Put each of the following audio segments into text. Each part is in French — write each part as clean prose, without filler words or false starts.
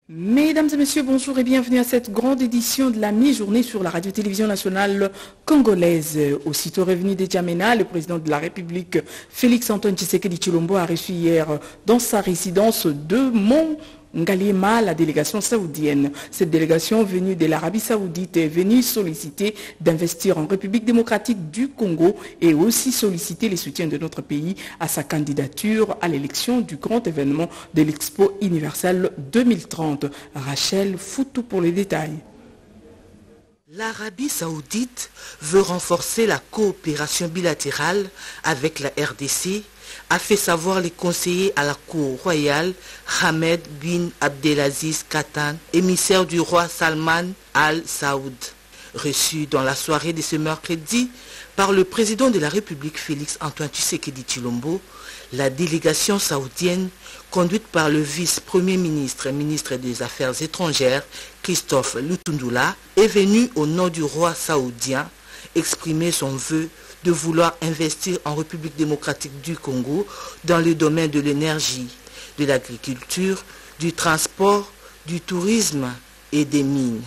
Mesdames et messieurs, bonjour et bienvenue à cette grande édition de la mi-journée sur la radio-télévision nationale congolaise. Aussitôt revenu de Djamena, le président de la République, Félix-Antoine Tshisekedi Tshilombo, a reçu hier dans sa résidence de Ngaliema, la délégation saoudienne. Cette délégation venue de l'Arabie saoudite est venue solliciter d'investir en République démocratique du Congo et aussi solliciter les soutiens de notre pays à sa candidature à l'élection du grand événement de l'Expo universelle 2030. Rachel Foutou pour les détails. L'Arabie saoudite veut renforcer la coopération bilatérale avec la RDC, a fait savoir les conseillers à la cour royale Ahmed bin Abdelaziz Katan, émissaire du roi Salman Al Saoud. Reçu dans la soirée de ce mercredi par le président de la République Félix-Antoine Tshisekedi Tshilombo, la délégation saoudienne, conduite par le vice-premier ministre et ministre des Affaires étrangères, Christophe Lutundula, est venue au nom du roi saoudien exprimer son vœu de vouloir investir en République démocratique du Congo dans les domaines de l'énergie, de l'agriculture, du transport, du tourisme et des mines.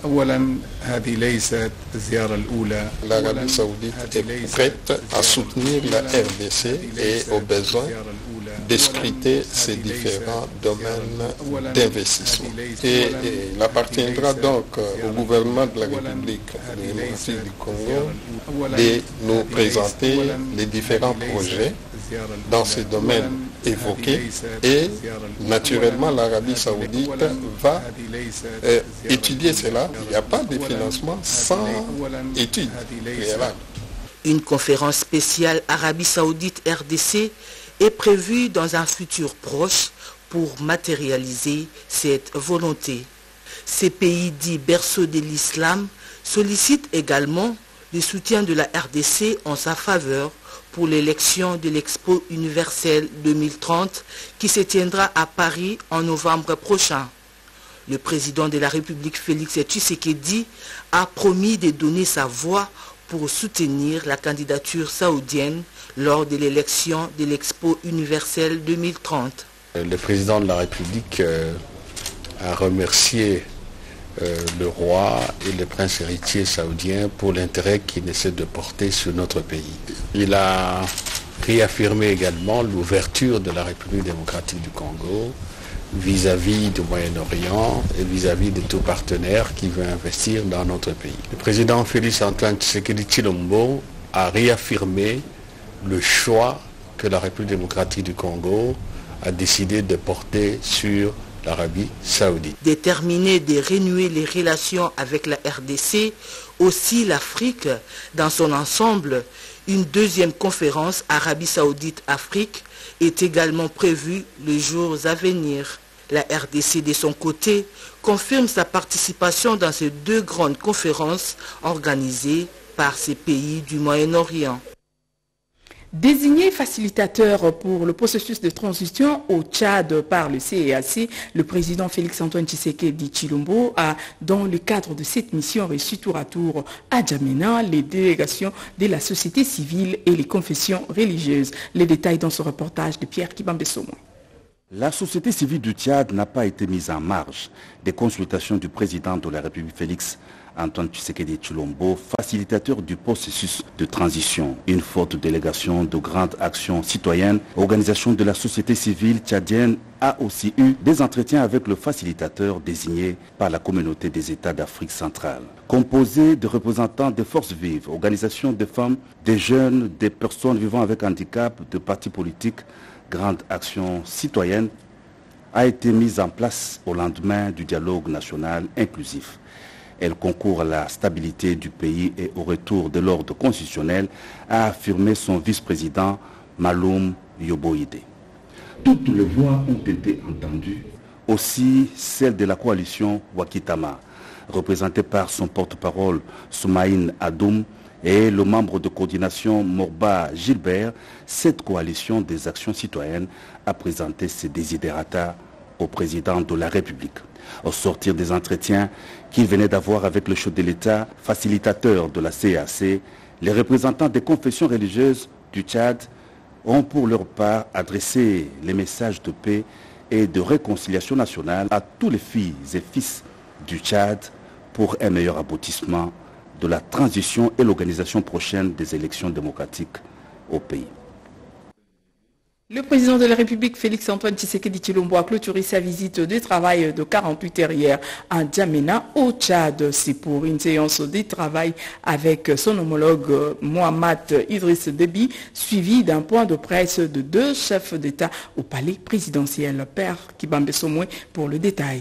L'Arabie saoudite est prête à soutenir la RDC et au besoin d'escruter ces différents domaines d'investissement. Et il appartiendra donc au gouvernement de la République démocratique du Congo de nous présenter les différents projets dans ces domaines évoqués et naturellement l'Arabie saoudite va étudier cela. Il n'y a pas de financement sans étude préalable. Une conférence spéciale Arabie saoudite RDC est prévue dans un futur proche pour matérialiser cette volonté. Ces pays dits berceaux de l'islam sollicitent également le soutien de la RDC en sa faveur pour l'élection de l'Expo universelle 2030 qui se tiendra à Paris en novembre prochain. Le président de la République Félix Tshisekedi a promis de donner sa voix pour soutenir la candidature saoudienne lors de l'élection de l'Expo universelle 2030. Le président de la République a remercié le roi et le prince héritier saoudien pour l'intérêt qu'il essaie de porter sur notre pays. Il a réaffirmé également l'ouverture de la République démocratique du Congo vis-à-vis du Moyen-Orient et vis-à-vis de tout partenaire qui veut investir dans notre pays. Le président Félix-Antoine Tshisekedi Tshilombo a réaffirmé le choix que la République démocratique du Congo a décidé de porter sur l'Arabie saoudite. Déterminé de renouer les relations avec la RDC, aussi l'Afrique dans son ensemble, une deuxième conférence Arabie saoudite-Afrique est également prévue les jours à venir. La RDC de son côté confirme sa participation dans ces deux grandes conférences organisées par ces pays du Moyen-Orient. Désigné facilitateur pour le processus de transition au Tchad par le CEAC, le président Félix-Antoine Tshisekedi Tshilombo a, dans le cadre de cette mission, reçu tour à tour à Djamena les délégations de la société civile et les confessions religieuses. Les détails dans ce reportage de Pierre Kibambesomo. La société civile du Tchad n'a pas été mise en marge des consultations du président de la République Félix-Antoine Tshisekedi Tshilombo, facilitateur du processus de transition. Une forte délégation de grandes actions citoyennes, organisation de la société civile tchadienne, a aussi eu des entretiens avec le facilitateur désigné par la communauté des États d'Afrique centrale. Composé de représentants des forces vives, organisations de femmes, des jeunes, des personnes vivant avec handicap, de partis politiques, grande action citoyenne a été mise en place au lendemain du dialogue national inclusif. Elle concourt à la stabilité du pays et au retour de l'ordre constitutionnel, a affirmé son vice-président Maloum Yoboïde. Toutes les voix ont été entendues, aussi celle de la coalition Wakitama, représentée par son porte-parole Soumaïne Adoum, et le membre de coordination Morba Gilbert. Cette coalition des actions citoyennes a présenté ses desiderata au président de la République. Au sortir des entretiens qu'il venait d'avoir avec le chef de l'État, facilitateur de la CAC, les représentants des confessions religieuses du Tchad ont pour leur part adressé les messages de paix et de réconciliation nationale à tous les filles et fils du Tchad pour un meilleur aboutissement de la transition et l'organisation prochaine des élections démocratiques au pays. Le président de la République, Félix-Antoine Tshisekedi Tshilombo, a clôturé sa visite de travail de 48 heures hier à N'Djamena, au Tchad. C'est pour une séance de travail avec son homologue Mohamed Idriss Déby, suivi d'un point de presse de 2 chefs d'État au palais présidentiel. Père Kibambe Somwe pour le détail.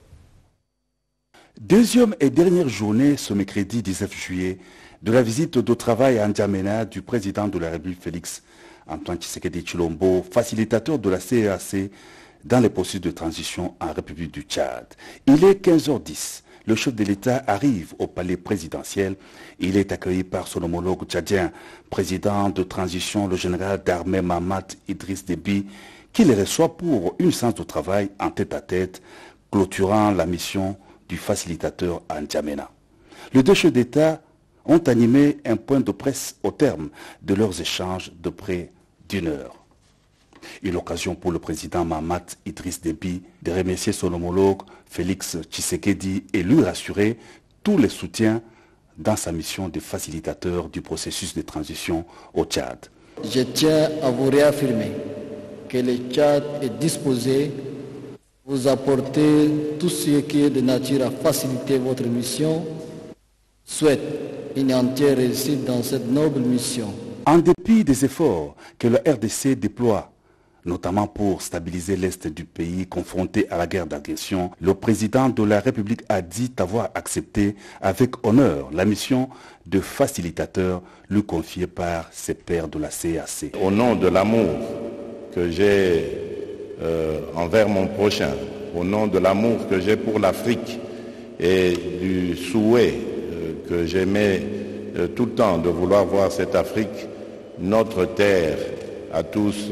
Deuxième et dernière journée ce mercredi 19 juillet de la visite de travail à N'Djamena du président de la République Félix-Antoine Tshisekedi Tshilombo, facilitateur de la CEAC dans les processus de transition en République du Tchad. Il est 15h10. Le chef de l'État arrive au palais présidentiel. Il est accueilli par son homologue tchadien, président de transition, le général d'armée Mohamed Idriss Déby, qui le reçoit pour une séance de travail en tête-à-tête, clôturant la mission du facilitateur à N'Djamena. Les 2 chefs d'État ont animé un point de presse au terme de leurs échanges de près d'1 heure. Une occasion pour le président Mohamed Idriss Déby de remercier son homologue Félix Tshisekedi et lui rassurer tous les soutiens dans sa mission de facilitateur du processus de transition au Tchad. Je tiens à vous réaffirmer que le Tchad est disposé à vous apporter tout ce qui est de nature à faciliter votre mission, souhaite une entière réussite dans cette noble mission. En dépit des efforts que la RDC déploie, notamment pour stabiliser l'Est du pays confronté à la guerre d'agression, le président de la République a dit avoir accepté avec honneur la mission de facilitateur lui confiée par ses pairs de la CAC. Au nom de l'amour que j'ai envers mon prochain, au nom de l'amour que j'ai pour l'Afrique et du souhait que j'aimais tout le temps de vouloir voir cette Afrique, notre terre à tous,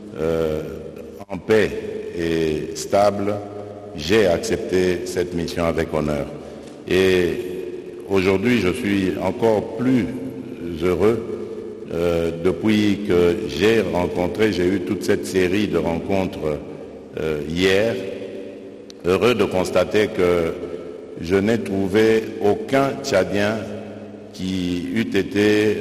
en paix et stable, j'ai accepté cette mission avec honneur. Et aujourd'hui, je suis encore plus heureux depuis que j'ai eu toute cette série de rencontres hier, heureux de constater que je n'ai trouvé aucun Tchadien qui eût été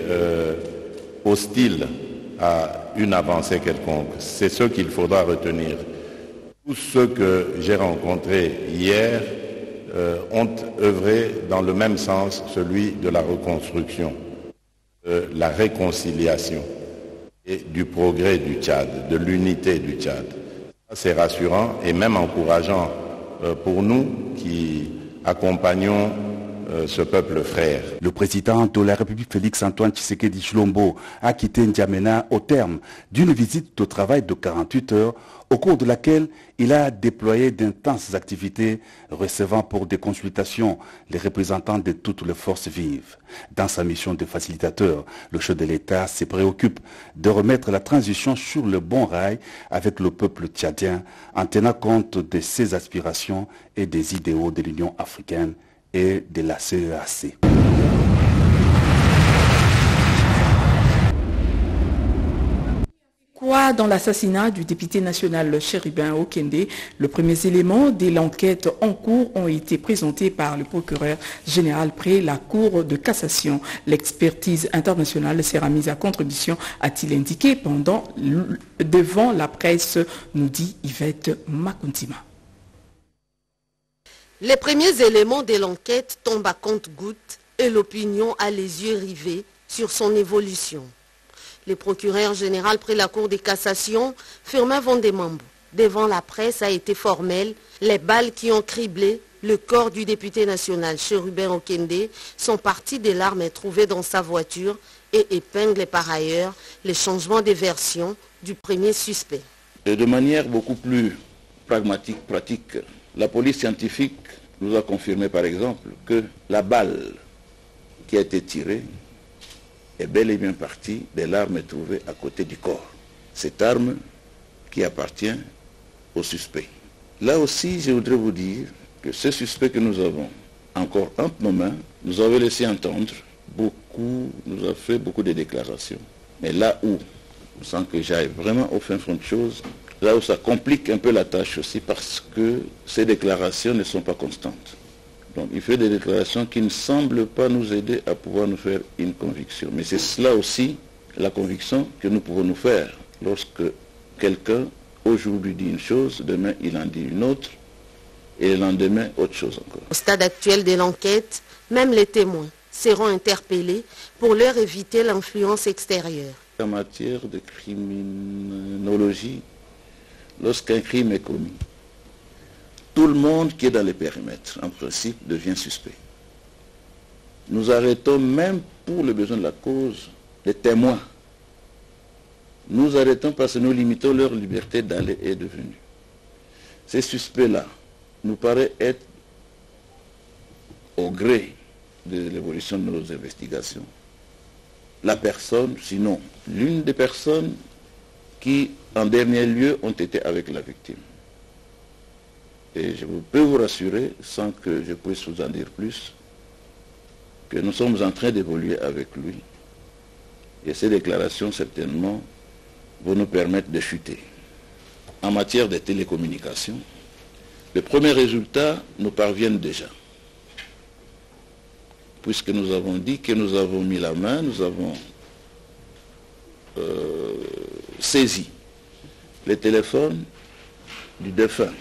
hostile à une avancée quelconque. C'est ce qu'il faudra retenir. Tous ceux que j'ai rencontrés hier ont œuvré dans le même sens, celui de la reconstruction, de la réconciliation et du progrès du Tchad, de l'unité du Tchad. C'est rassurant et même encourageant pour nous qui accompagnons ce peuple frère. Le président de la République Félix-Antoine Tshisekedi Tshilombo a quitté N'Djamena au terme d'une visite de travail de 48 heures au cours de laquelle il a déployé d'intenses activités recevant pour des consultations les représentants de toutes les forces vives. Dans sa mission de facilitateur, le chef de l'État se préoccupe de remettre la transition sur le bon rail avec le peuple tchadien en tenant compte de ses aspirations et des idéaux de l'Union africaine et de la CEAC. Quoi dans l'assassinat du député national Chérubin Okende, les premiers éléments de l'enquête en cours ont été présentés par le procureur général près la Cour de cassation. L'expertise internationale sera mise à contribution, a-t-il indiqué devant la presse, nous dit Yvette Makuntima. Les premiers éléments de l'enquête tombent à compte-gouttes et l'opinion a les yeux rivés sur son évolution. Le procureur général près la Cour de cassation, Firmin Vendemambo, devant la presse a été formel. Les balles qui ont criblé le corps du député national Chérubin Okende sont parties de l'arme trouvée dans sa voiture et épinglent par ailleurs les changements de version du premier suspect. De manière beaucoup plus pragmatique, pratique, la police scientifique nous a confirmé par exemple que la balle qui a été tirée est bel et bien partie de l'arme trouvée à côté du corps. Cette arme qui appartient au suspect. Là aussi, je voudrais vous dire que ce suspect que nous avons encore entre nos mains, nous avait laissé entendre nous a fait beaucoup de déclarations. Mais là où, sans que j'aille vraiment au fin fond de choses, là où ça complique un peu la tâche aussi, parce que ces déclarations ne sont pas constantes. Donc il fait des déclarations qui ne semblent pas nous aider à pouvoir nous faire une conviction. Mais c'est cela aussi, la conviction que nous pouvons nous faire. Lorsque quelqu'un, aujourd'hui dit une chose, demain il en dit une autre, et le lendemain autre chose encore. Au stade actuel de l'enquête, même les témoins seront interpellés pour leur éviter l'influence extérieure. En matière de criminologie, lorsqu'un crime est commis, tout le monde qui est dans les périmètres, en principe, devient suspect. Nous arrêtons même pour le besoin de la cause les témoins. Nous arrêtons parce que nous limitons leur liberté d'aller et de venir. Ces suspects-là nous paraissent être au gré de l'évolution de nos investigations. La personne, sinon l'une des personnes qui, en dernier lieu, ont été avec la victime. Et je peux vous rassurer, sans que je puisse vous en dire plus, que nous sommes en train d'évoluer avec lui. Et ces déclarations, certainement, vont nous permettre de chuter. En matière de télécommunications, les premiers résultats nous parviennent déjà. Puisque nous avons dit que nous avons mis la main, nous avons saisi les téléphones du défunt,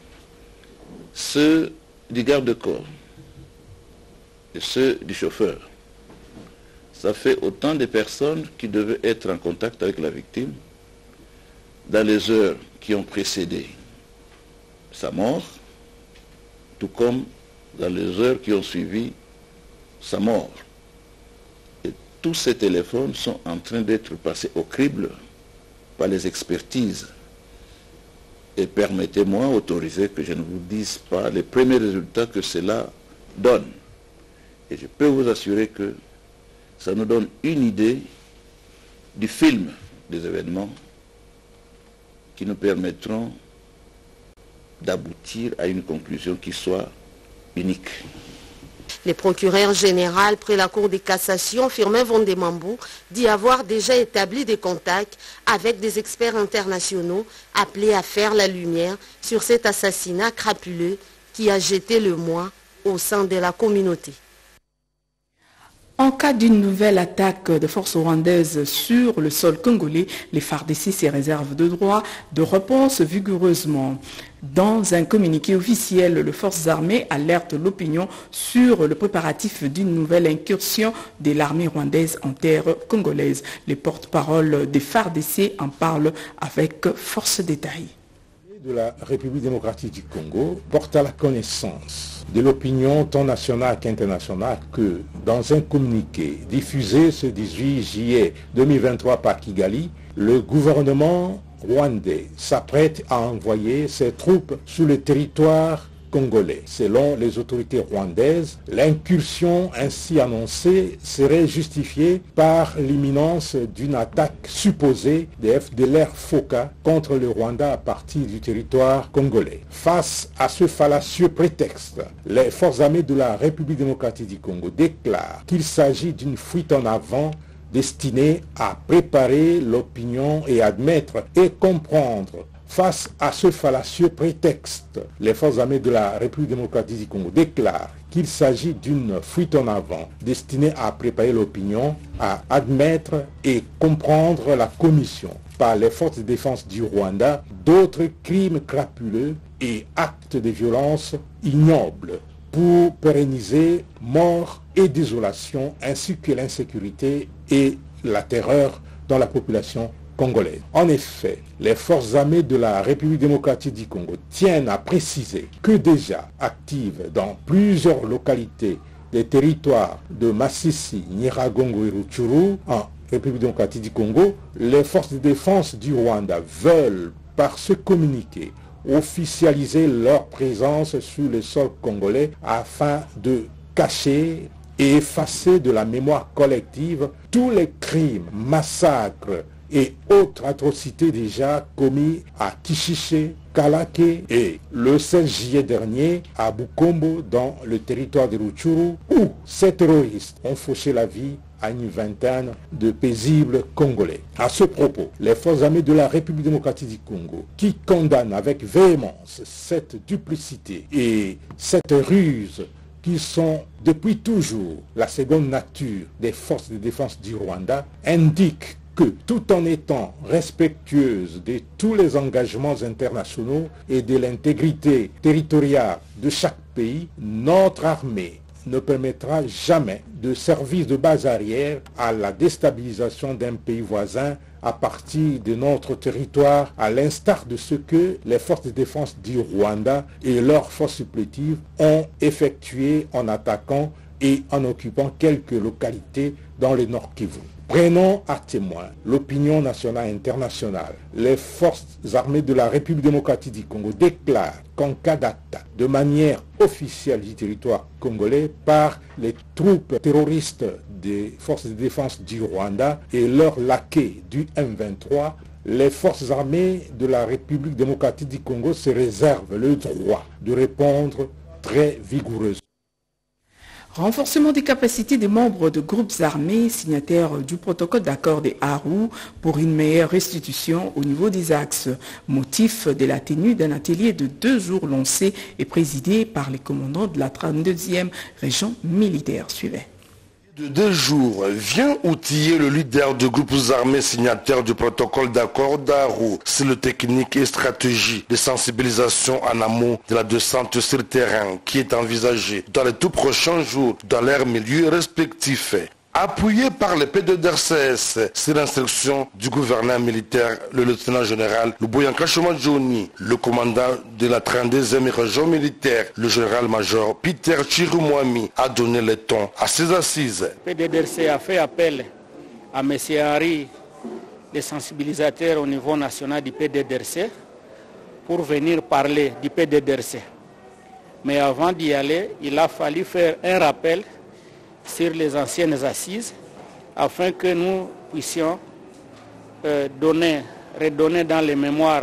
ceux du garde-corps et ceux du chauffeur. Ça fait autant de personnes qui devaient être en contact avec la victime dans les heures qui ont précédé sa mort, tout comme dans les heures qui ont suivi sa mort. Et tous ces téléphones sont en train d'être passés au crible par les expertises. Et permettez-moi, autoriser que je ne vous dise pas les premiers résultats que cela donne. Et je peux vous assurer que ça nous donne une idée du film des événements qui nous permettront d'aboutir à une conclusion qui soit unique. Le procureur général près la Cour de cassation, Firmin Vondemambou, dit avoir déjà établi des contacts avec des experts internationaux appelés à faire la lumière sur cet assassinat crapuleux qui a jeté le moi au sein de la communauté. En cas d'une nouvelle attaque de forces rwandaises sur le sol congolais, les FARDC se réservent de droit de réponse vigoureusement. Dans un communiqué officiel, les forces armées alertent l'opinion sur le préparatif d'une nouvelle incursion de l'armée rwandaise en terre congolaise. Les porte-paroles des FARDC en parlent avec force détail. De la République démocratique du Congo porte à la connaissance de l'opinion tant nationale qu'internationale que dans un communiqué diffusé ce 18 juillet 2023 par Kigali, le gouvernement rwandais s'apprête à envoyer ses troupes sur le territoire congolais. Selon les autorités rwandaises, l'incursion ainsi annoncée serait justifiée par l'imminence d'une attaque supposée des FDLR FOCA contre le Rwanda à partir du territoire congolais. Face à ce fallacieux prétexte, les forces armées de la République démocratique du Congo déclarent qu'il s'agit d'une fuite en avant destinée à préparer l'opinion et admettre et comprendre. Face à ce fallacieux prétexte, les forces armées de la République démocratique du Congo déclarent qu'il s'agit d'une fuite en avant destinée à préparer l'opinion, à admettre et comprendre la commission par les forces de défense du Rwanda d'autres crimes crapuleux et actes de violence ignobles pour pérenniser mort et désolation ainsi que l'insécurité et la terreur dans la population congolaise. En effet, les forces armées de la République démocratique du Congo tiennent à préciser que déjà actives dans plusieurs localités des territoires de Masisi, Nyiragongo et Rutshuru, en République démocratique du Congo, les forces de défense du Rwanda veulent, par ce communiqué, officialiser leur présence sur le sol congolais afin de cacher et effacer de la mémoire collective tous les crimes, massacres et autres atrocités déjà commis à Kishiché, Kalake et le 16 juillet dernier à Bukombo dans le territoire de Rutshuru où ces terroristes ont fauché la vie à une vingtaine de paisibles Congolais. À ce propos, les forces armées de la République démocratique du Congo, qui condamnent avec véhémence cette duplicité et cette ruse qui sont depuis toujours la seconde nature des forces de défense du Rwanda, indiquent que tout en étant respectueuse de tous les engagements internationaux et de l'intégrité territoriale de chaque pays, notre armée ne permettra jamais de servir de base arrière à la déstabilisation d'un pays voisin à partir de notre territoire, à l'instar de ce que les forces de défense du Rwanda et leurs forces supplétives ont effectué en attaquant et en occupant quelques localités dans le Nord Kivu. Prenons à témoin l'opinion nationale et internationale. Les forces armées de la République démocratique du Congo déclarent qu'en cas d'attaque de manière officielle du territoire congolais par les troupes terroristes des forces de défense du Rwanda et leurs laquais du M23, les forces armées de la République démocratique du Congo se réservent le droit de répondre très vigoureusement. Renforcement des capacités des membres de groupes armés signataires du protocole d'accord des Arua pour une meilleure restitution au niveau des axes. Motif de la tenue d'un atelier de 2 jours lancé et présidé par les commandants de la 32e région militaire. Suivez. De 2 jours vient outiller le leader de groupes armés signataires du protocole d'accord d'Arua. C'est le technique et stratégie de sensibilisation en amont de la descente sur le terrain qui est envisagée dans les tout prochains jours dans leurs milieux respectifs. Appuyé par le P2DRCS, c'est l'instruction du gouverneur militaire, le lieutenant-général Luboyanka Johnny, le commandant de la 32e région militaire, le général-major Peter Chirumwami, a donné le ton à ses assises. Le P2DRC a fait appel à M. Henry, les sensibilisateurs au niveau national du P2DRC, pour venir parler du P2DRC. Mais avant d'y aller, il a fallu faire un rappel sur les anciennes assises afin que nous puissions redonner dans les mémoires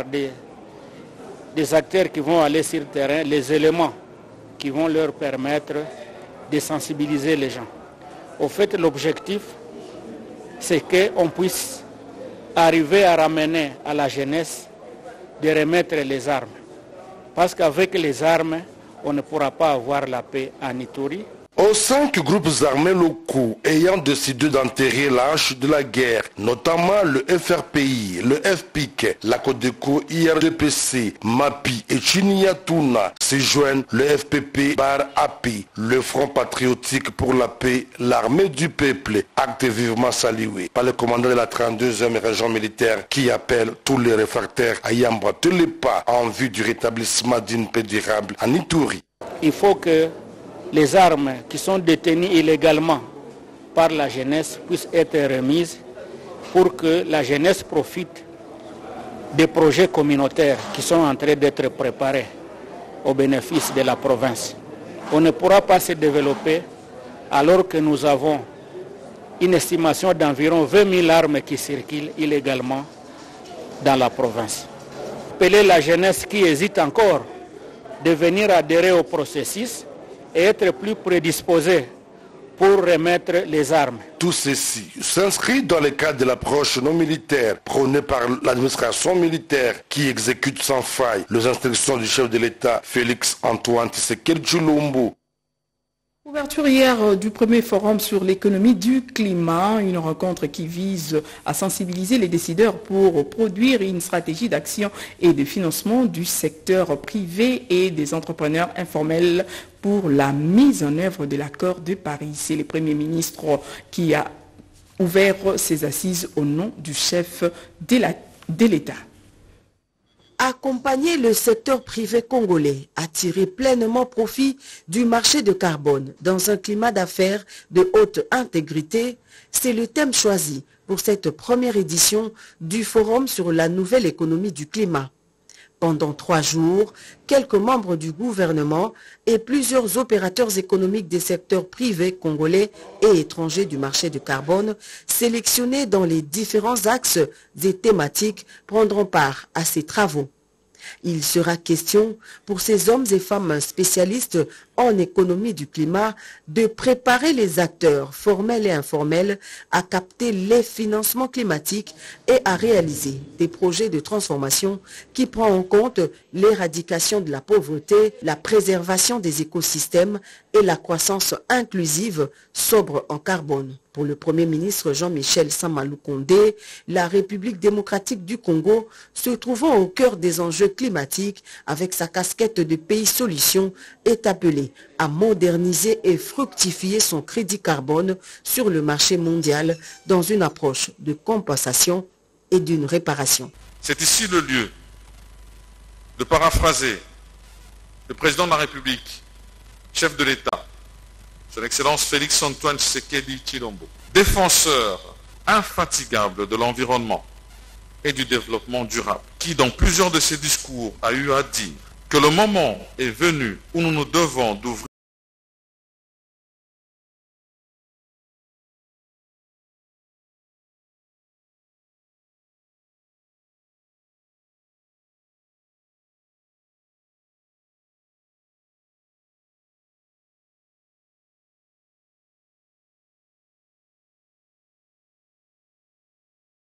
des acteurs qui vont aller sur le terrain les éléments qui vont leur permettre de sensibiliser les gens. Au fait, l'objectif, c'est qu'on puisse arriver à ramener à la jeunesse de remettre les armes. Parce qu'avec les armes, on ne pourra pas avoir la paix en Ituri. Aux 5 groupes armés locaux ayant décidé d'enterrer l'âge de la guerre, notamment le FRPI, le FPIC, la Codeco, IRDPC, MAPI et Chiniatuna, se joignent le FPP Bar API, le Front patriotique pour la paix, l'armée du peuple, acte vivement salué par le commandant de la 32e région militaire qui appelle tous les réfractaires à y emboîter les pas en vue du rétablissement d'une paix durable en Ituri. Il faut que les armes qui sont détenues illégalement par la jeunesse puissent être remises pour que la jeunesse profite des projets communautaires qui sont en train d'être préparés au bénéfice de la province. On ne pourra pas se développer alors que nous avons une estimation d'environ 20 000 armes qui circulent illégalement dans la province. Appeler la jeunesse qui hésite encore de venir adhérer au processus et être plus prédisposé pour remettre les armes. Tout ceci s'inscrit dans le cadre de l'approche non militaire prônée par l'administration militaire qui exécute sans faille les instructions du chef de l'État Félix Antoine Tshisekedi Tshilombo. Ouverture hier du premier forum sur l'économie du climat, une rencontre qui vise à sensibiliser les décideurs pour produire une stratégie d'action et de financement du secteur privé et des entrepreneurs informels pour la mise en œuvre de l'accord de Paris. C'est le Premier ministre qui a ouvert ses assises au nom du chef de l'État. Accompagner le secteur privé congolais à tirer pleinement profit du marché de carbone dans un climat d'affaires de haute intégrité, c'est le thème choisi pour cette première édition du Forum sur la nouvelle économie du climat. Pendant 3 jours, quelques membres du gouvernement et plusieurs opérateurs économiques des secteurs privés congolais et étrangers du marché du carbone, sélectionnés dans les différents axes et thématiques, prendront part à ces travaux. Il sera question pour ces hommes et femmes spécialistes en économie du climat de préparer les acteurs formels et informels à capter les financements climatiques et à réaliser des projets de transformation qui prennent en compte l'éradication de la pauvreté, la préservation des écosystèmes et la croissance inclusive sobre en carbone. Pour le Premier ministre Jean-Michel Samalou Kondé, la République démocratique du Congo, se trouvant au cœur des enjeux climatiques avec sa casquette de pays solution, est appelé à moderniser et fructifier son crédit carbone sur le marché mondial dans une approche de compensation et d'une réparation. C'est ici le lieu de paraphraser le président de la République, chef de l'État, Son Excellence Félix-Antoine Tshisekedi Tshilombo, défenseur infatigable de l'environnement et du développement durable, qui dans plusieurs de ses discours a eu à dire que le moment est venu où nous nous devons d'ouvrir